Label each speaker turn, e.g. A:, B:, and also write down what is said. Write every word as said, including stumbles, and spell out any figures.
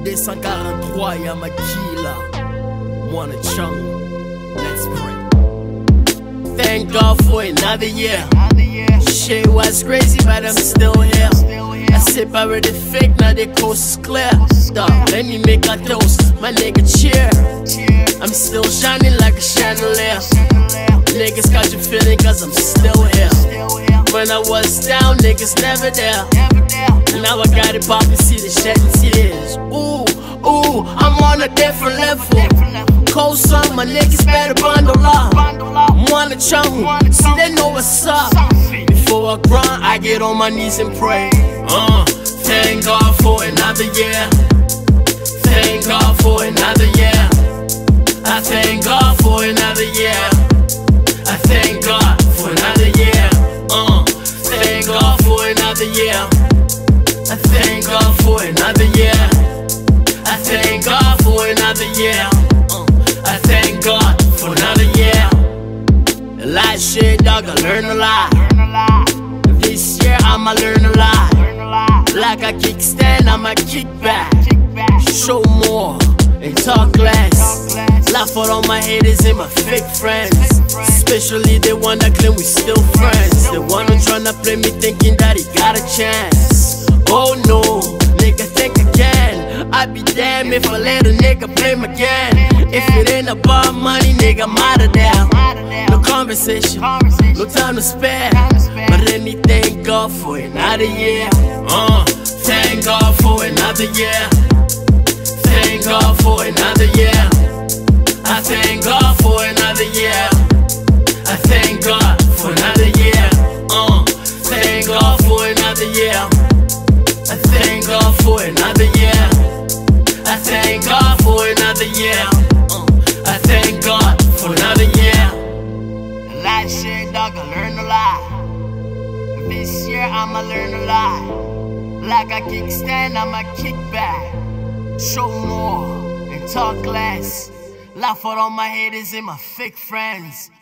A: deux cent quarante-trois, y'a Makila, Mwana Chungu. Let's pray. Thank God for another year. Shit was crazy, but I'm still here. I separated fake, now the coast is clear. Stop, let me make a toast, my nigga cheer. I'm still shining like a chandelier. Niggas got you feeling cause I'm still here. When I was down, niggas never there. Now I got it poppin', see the shedding tears. Ooh, ooh, I'm on a different level. Cold summer, my niggas better bundle up. Mwana Chungu, see they know what's up. Before I grind, I get on my knees and pray. Uh, thank God for another year. Thank God for another year. I thank God for another year. I thank God for another year. Uh, thank God for another year. I thank God for another year. I thank God for another year. Uh, I thank God for another year. A lot of shit, dog, I learn a lot. This year I'ma learn a lot. Like a kickstand, I'ma kick back. Show more and talk less. Laugh at all my haters and my fake friends. Especially the one that claim we still friends. The one who tryna play me thinking that he got a chance. Oh no, nigga think again. I'd be damned if I let a nigga play me again. If it ain't about money, nigga, I'm outta there. No conversation, no time to spare. But let me thank God for another year. Uh, thank God for another year. Thank God for another year. I thank God for another year. I thank God for another year. Uh, thank God for another year. I thank God for another year. I thank God for another year. Uh, I thank God for another year. A lot of shit, dog, I learned a lot. This year I'ma learn a lot. Like a kickstand, I'ma kick back. Show more and talk less. Laugh at all my haters and my fake friends.